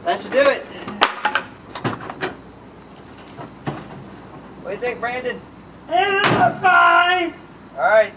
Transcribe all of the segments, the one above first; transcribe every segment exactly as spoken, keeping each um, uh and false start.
That should do it. What do you think, Brandon? It's fine. All right.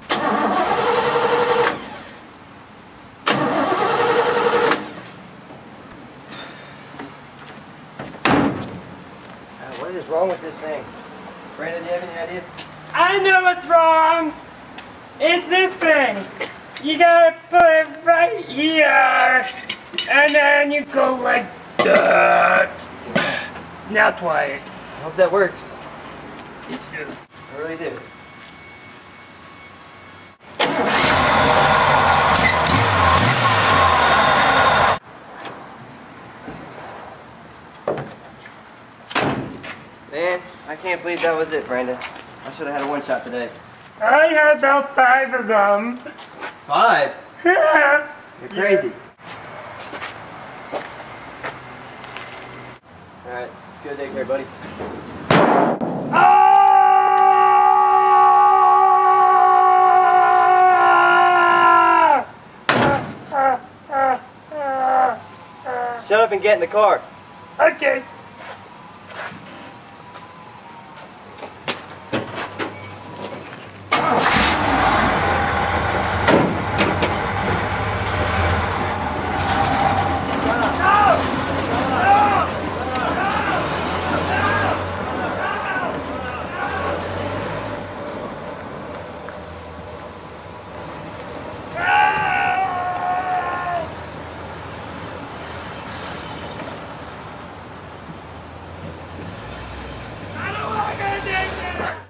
Uh, what is wrong with this thing? Brandon, do you have any idea? I know what's wrong. It's this thing. You gotta put it right here, and then you go like that. Now try it. I hope that works. It should. I really do. Man, I can't believe that was it, Brandon. I should have had a one shot today. I had about five of them. Five? You're crazy. Alright, let's go take care, buddy. Shut up and get in the car. Okay. I don't want to get addicted!